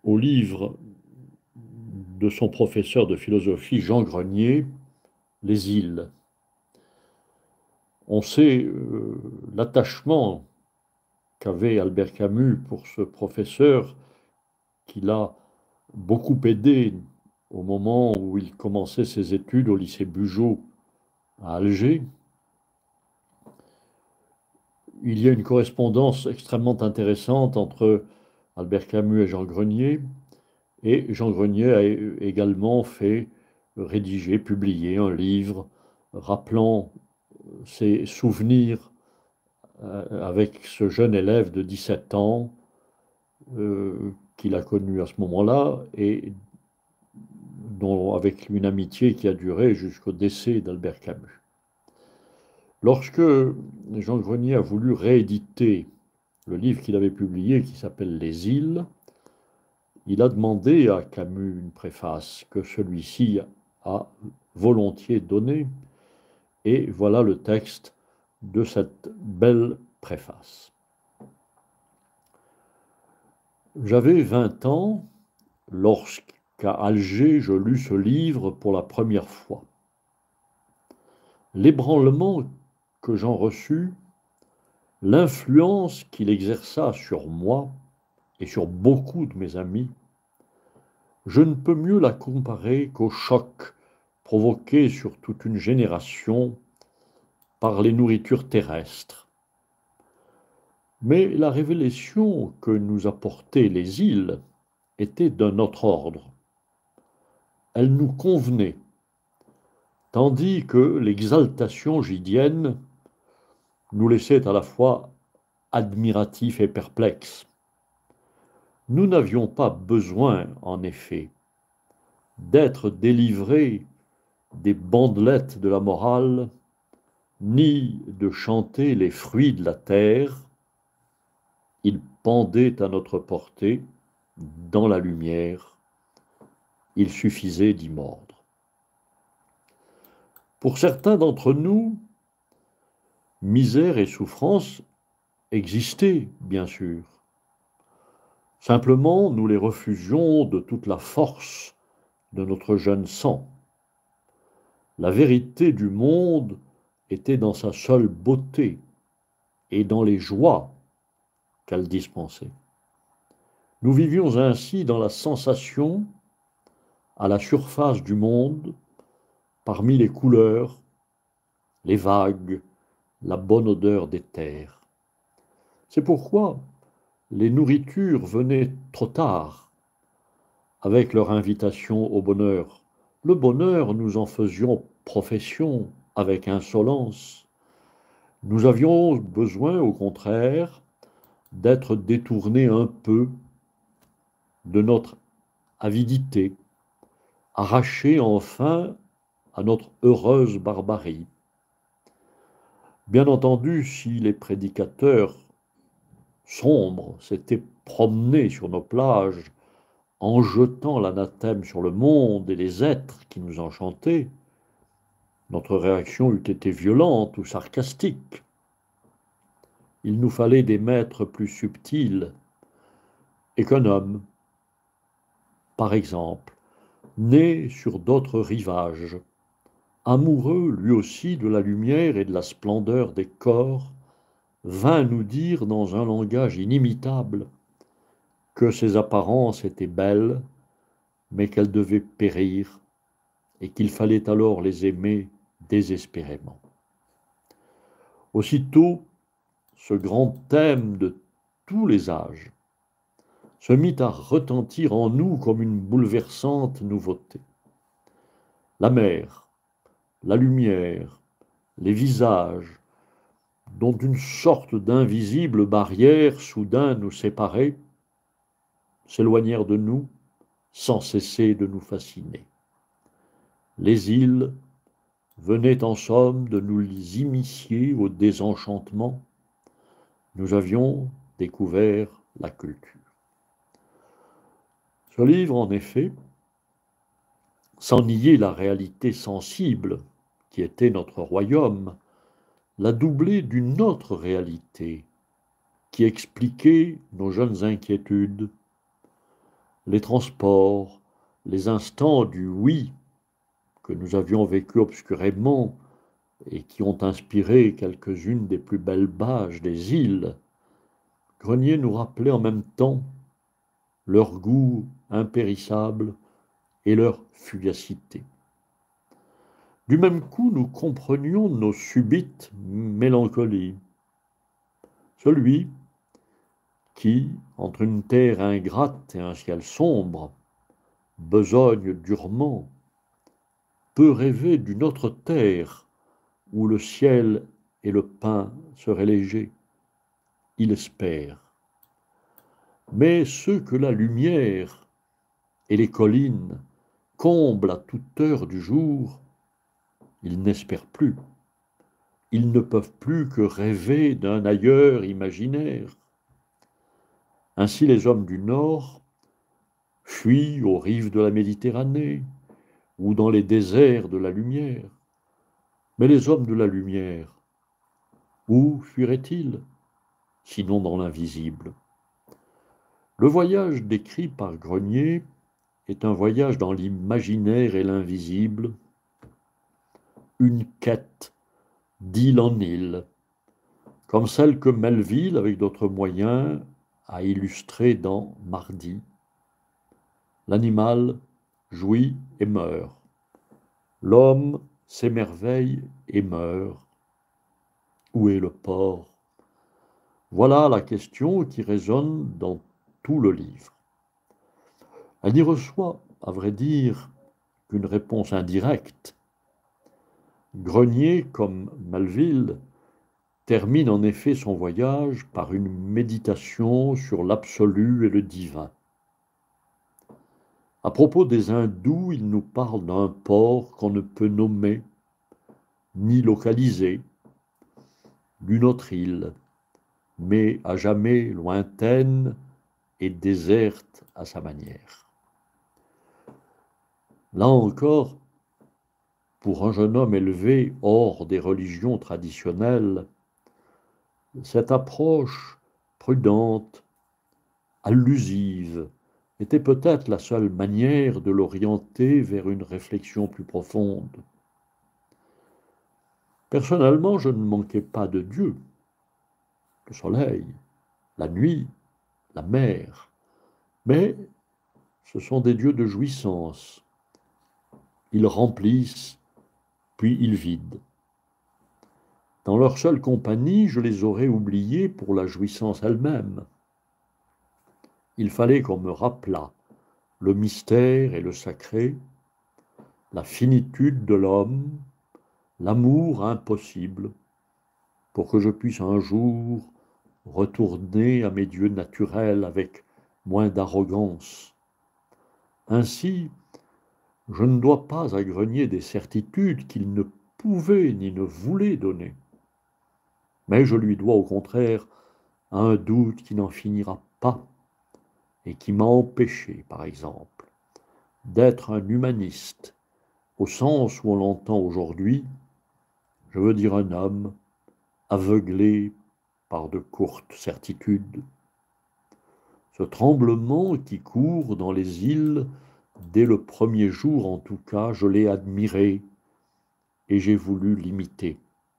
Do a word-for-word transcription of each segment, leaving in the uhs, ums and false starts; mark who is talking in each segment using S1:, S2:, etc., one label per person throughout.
S1: au livre de son professeur de philosophie, Jean Grenier, Les îles. On sait euh, l'attachement qu'avait Albert Camus pour ce professeur qui l'a beaucoup aidé au moment où il commençait ses études au lycée Bugeaud à Alger. Il y a une correspondance extrêmement intéressante entre Albert Camus et Jean Grenier, et Jean Grenier a également fait rédiger, publier un livre rappelant ses souvenirs avec ce jeune élève de dix-sept ans euh, qu'il a connu à ce moment-là et dont, avec une amitié qui a duré jusqu'au décès d'Albert Camus. Lorsque Jean Grenier a voulu rééditer le livre qu'il avait publié qui s'appelle Les îles, il a demandé à Camus une préface que celui-ci a volontiers donnée, et voilà le texte de cette belle préface. J'avais vingt ans lorsqu'à Alger je lus ce livre pour la première fois. L'ébranlement que j'en reçus, l'influence qu'il exerça sur moi et sur beaucoup de mes amis, je ne peux mieux la comparer qu'au choc provoqué sur toute une génération par les nourritures terrestres. Mais la révélation que nous apportaient les îles était d'un autre ordre. Elle nous convenait, tandis que l'exaltation gydienne nous laissait à la fois admiratifs et perplexes. Nous n'avions pas besoin, en effet, d'être délivrés des bandelettes de la morale, ni de chanter les fruits de la terre. Ils pendaient à notre portée, dans la lumière. Il suffisait d'y mordre. Pour certains d'entre nous, misère et souffrance existaient, bien sûr. Simplement, nous les refusions de toute la force de notre jeune sang. La vérité du monde était dans sa seule beauté et dans les joies qu'elle dispensait. Nous vivions ainsi dans la sensation, à la surface du monde, parmi les couleurs, les vagues, la bonne odeur des terres. C'est pourquoi les nourritures venaient trop tard, avec leur invitation au bonheur. Le bonheur, nous en faisions profession avec insolence. Nous avions besoin, au contraire, d'être détournés un peu de notre avidité, arrachés enfin à notre heureuse barbarie. Bien entendu, si les prédicateurs sombres s'étaient promenés sur nos plages en jetant l'anathème sur le monde et les êtres qui nous enchantaient, notre réaction eût été violente ou sarcastique. Il nous fallait des maîtres plus subtils, et qu'un homme, par exemple, né sur d'autres rivages, amoureux lui aussi de la lumière et de la splendeur des corps, vint nous dire dans un langage inimitable que ces apparences étaient belles, mais qu'elles devaient périr, et qu'il fallait alors les aimer désespérément. Aussitôt, ce grand thème de tous les âges se mit à retentir en nous comme une bouleversante nouveauté. La mer, la lumière, les visages, dont une sorte d'invisible barrière soudain nous séparait, s'éloignèrent de nous sans cesser de nous fasciner. Les îles venaient en somme de nous initier au désenchantement. Nous avions découvert la culture. Ce livre, en effet, sans nier la réalité sensible qui était notre royaume, l'a doublé d'une autre réalité qui expliquait nos jeunes inquiétudes. les transports, les instants du oui que nous avions vécu obscurément et qui ont inspiré quelques-unes des plus belles bâches des îles, Grenier nous rappelait en même temps leur goût impérissable et leur fugacité. Du même coup, nous comprenions nos subites mélancolies. Celui qui, entre une terre ingrate et un ciel sombre, besogne durement, peut rêver d'une autre terre où le ciel et le pain seraient légers. Il espère. Mais ceux que la lumière et les collines comblent à toute heure du jour, ils n'espèrent plus. Ils ne peuvent plus que rêver d'un ailleurs imaginaire. Ainsi les hommes du Nord fuient aux rives de la Méditerranée ou dans les déserts de la lumière. Mais les hommes de la lumière, où fuiraient-ils, sinon dans l'invisible? Le voyage décrit par Grenier est un voyage dans l'imaginaire et l'invisible, une quête d'île en île, comme celle que Melville, avec d'autres moyens, a illustrée dans Mardi. L'animal jouit et meurt. L'homme s'émerveille et meurt. Où est le porc? Voilà la question qui résonne dans tout le livre. Elle n'y reçoit, à vrai dire, qu'une réponse indirecte. Grenier, comme Melville, termine en effet son voyage par une méditation sur l'absolu et le divin. À propos des hindous, il nous parle d'un porc qu'on ne peut nommer ni localiser, d'une autre île, mais à jamais lointaine et déserte à sa manière. Là encore, pour un jeune homme élevé hors des religions traditionnelles, cette approche prudente, allusive, était peut-être la seule manière de l'orienter vers une réflexion plus profonde. Personnellement, je ne manquais pas de Dieu, le soleil, la nuit, la mer, mais ce sont des dieux de jouissance. Ils remplissent, puis ils vident. Dans leur seule compagnie, je les aurais oubliés pour la jouissance elle-même. Il fallait qu'on me rappelât le mystère et le sacré, la finitude de l'homme, l'amour impossible, pour que je puisse un jour retourner à mes dieux naturels avec moins d'arrogance. Ainsi, je ne dois pas à Grenier des certitudes qu'il ne pouvait ni ne voulait donner, mais je lui dois au contraire un doute qui n'en finira pas et qui m'a empêché, par exemple, d'être un humaniste, au sens où on l'entend aujourd'hui, je veux dire un homme aveuglé par de courtes certitudes. Ce tremblement qui court dans les îles, dès le premier jour en tout cas, je l'ai admiré et j'ai voulu l'imiter.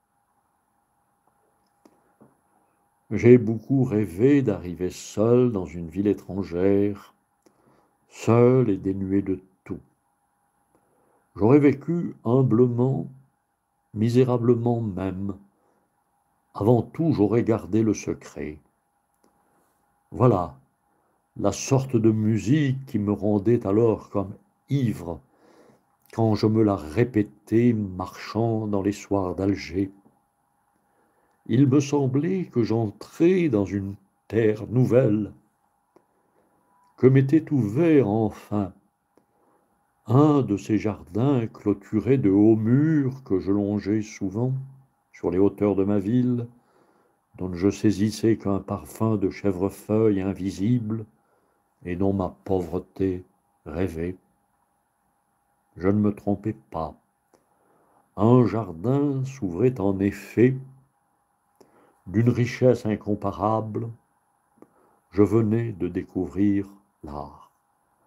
S1: J'ai beaucoup rêvé d'arriver seul dans une ville étrangère, seul et dénué de tout. J'aurais vécu humblement, misérablement même. Avant tout, j'aurais gardé le secret. Voilà la sorte de musique qui me rendait alors comme ivre quand je me la répétais marchant dans les soirs d'Alger. Il me semblait que j'entrais dans une terre nouvelle, que m'était ouvert enfin un de ces jardins clôturés de hauts murs que je longeais souvent sur les hauteurs de ma ville, dont je saisissais qu'un parfum de chèvrefeuille invisible et dont ma pauvreté rêvait. Je ne me trompais pas. Un jardin s'ouvrait en effet d'une richesse incomparable. Je venais de découvrir l'art.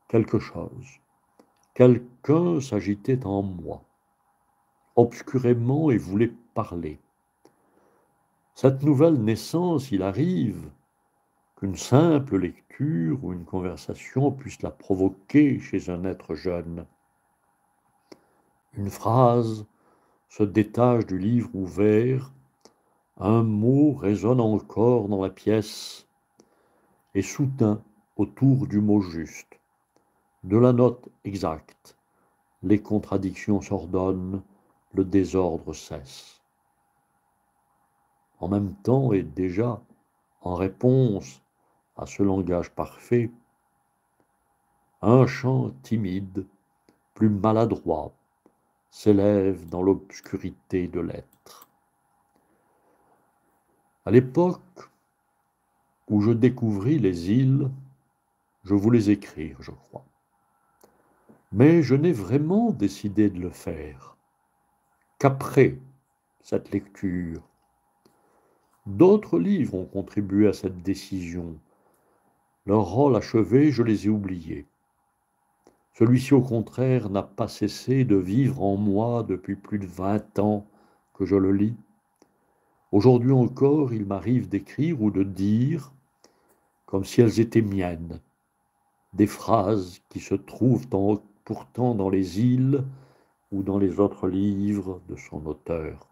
S1: quelque chose. Quelqu'un s'agitait en moi, obscurément, et voulait parler. Cette nouvelle naissance, il arrive qu'une simple lecture ou une conversation puisse la provoquer chez un être jeune. Une phrase se détache du livre ouvert, un mot résonne encore dans la pièce, et soudain, autour du mot juste, de la note exacte, les contradictions s'ordonnent, le désordre cesse. En même temps et déjà, en réponse à ce langage parfait, un chant timide, plus maladroit, s'élève dans l'obscurité de l'être. À l'époque où je découvris les îles, je voulais écrire, je crois. Mais je n'ai vraiment décidé de le faire qu'après cette lecture. D'autres livres ont contribué à cette décision. Leur rôle achevé, je les ai oubliés. Celui-ci, au contraire, n'a pas cessé de vivre en moi depuis plus de vingt ans que je le lis. Aujourd'hui encore, il m'arrive d'écrire ou de dire, comme si elles étaient miennes, des phrases qui se trouvent en, pourtant dans les îles ou dans les autres livres de son auteur.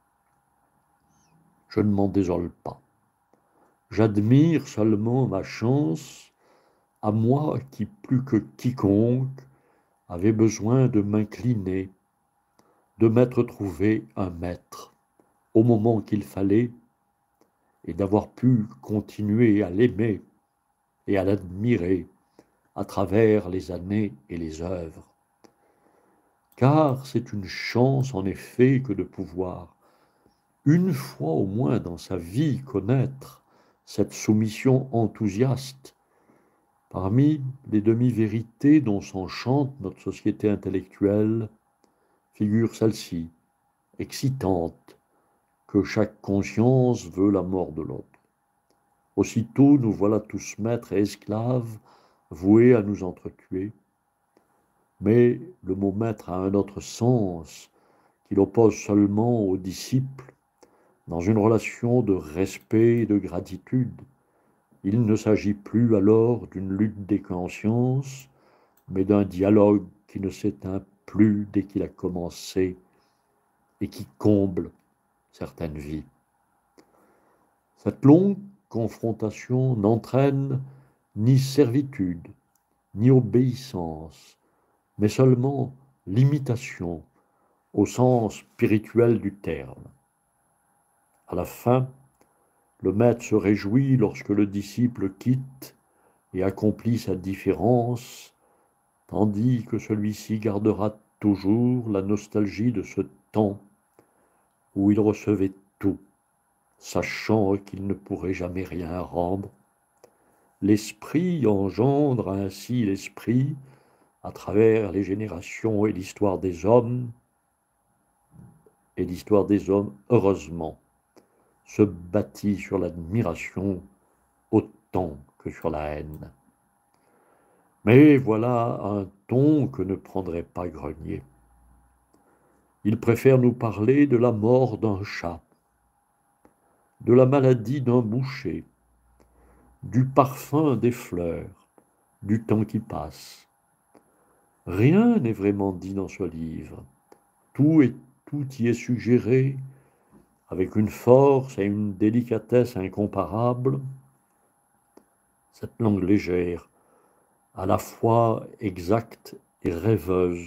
S1: Je ne m'en désole pas. J'admire seulement ma chance, à moi qui, plus que quiconque, avait besoin de m'incliner, de m'être trouvé un maître au moment qu'il fallait, et d'avoir pu continuer à l'aimer et à l'admirer à travers les années et les œuvres. Car c'est une chance en effet que de pouvoir, une fois au moins dans sa vie, connaître cette soumission enthousiaste parmi les demi-vérités dont s'enchante notre société intellectuelle. Figure celle-ci, excitante, que chaque conscience veut la mort de l'autre. Aussitôt nous voilà tous maîtres et esclaves, voués à nous entretuer. Mais le mot maître a un autre sens, qu'il oppose seulement aux disciples, dans une relation de respect et de gratitude. Il ne s'agit plus alors d'une lutte des consciences, mais d'un dialogue qui ne s'éteint plus dès qu'il a commencé et qui comble certaines vies. Cette longue confrontation n'entraîne ni servitude, ni obéissance, mais seulement l'imitation au sens spirituel du terme. À la fin, le maître se réjouit lorsque le disciple quitte et accomplit sa différence, tandis que celui-ci gardera toujours la nostalgie de ce temps où il recevait tout, sachant qu'il ne pourrait jamais rien rendre. L'esprit engendre ainsi l'esprit à travers les générations et l'histoire des hommes, et l'histoire des hommes, heureusement, se bâtit sur l'admiration autant que sur la haine. Mais voilà un ton que ne prendrait pas Grenier. Il préfère nous parler de la mort d'un chat, de la maladie d'un boucher, du parfum des fleurs, du temps qui passe. Rien n'est vraiment dit dans ce livre. Tout, est, tout y est suggéré avec une force et une délicatesse incomparables. Cette langue légère, à la fois exacte et rêveuse,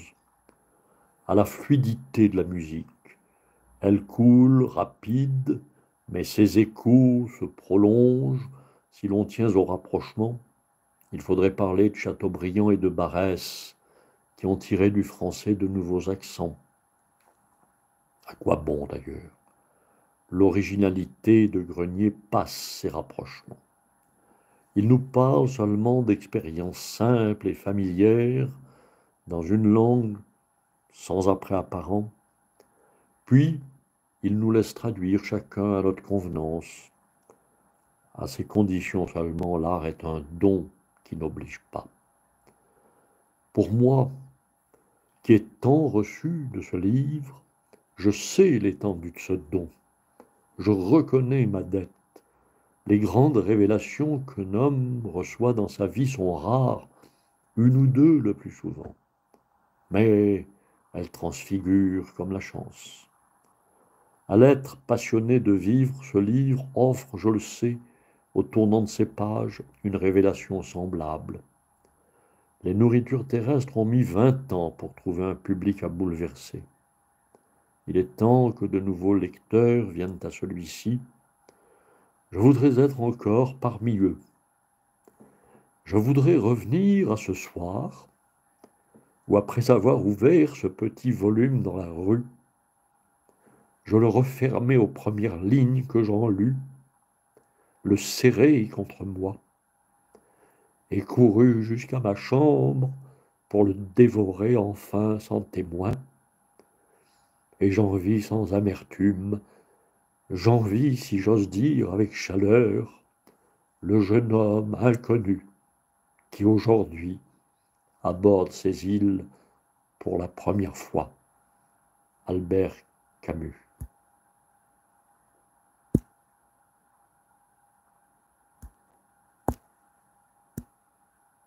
S1: à la fluidité de la musique. Elle coule rapide, mais ses échos se prolongent si l'on tient au rapprochement. Il faudrait parler de Chateaubriand et de Barrès, qui ont tiré du français de nouveaux accents. À quoi bon d'ailleurs? L'originalité de Grenier passe ces rapprochements. Il nous parle seulement d'expériences simples et familières dans une langue sans après apparent, puis il nous laisse traduire chacun à notre convenance. À ces conditions seulement, l'art est un don qui n'oblige pas. Pour moi, qui ai tant reçu de ce livre, je sais l'étendue de ce don. Je reconnais ma dette. Les grandes révélations qu'un homme reçoit dans sa vie sont rares, une ou deux le plus souvent. Mais elles transfigurent comme la chance. À l'être passionné de vivre, ce livre offre, je le sais, au tournant de ses pages, une révélation semblable. Les nourritures terrestres ont mis vingt ans pour trouver un public à bouleverser. Il est temps que de nouveaux lecteurs viennent à celui-ci. Je voudrais être encore parmi eux. Je voudrais revenir à ce soir, où après avoir ouvert ce petit volume dans la rue, je le refermais aux premières lignes que j'en lus, le serrai contre moi, et courus jusqu'à ma chambre pour le dévorer enfin sans témoin. Et j'en vis sans amertume, j'en vis, si j'ose dire, avec chaleur, le jeune homme inconnu qui aujourd'hui aborde ces îles pour la première fois. Albert Camus.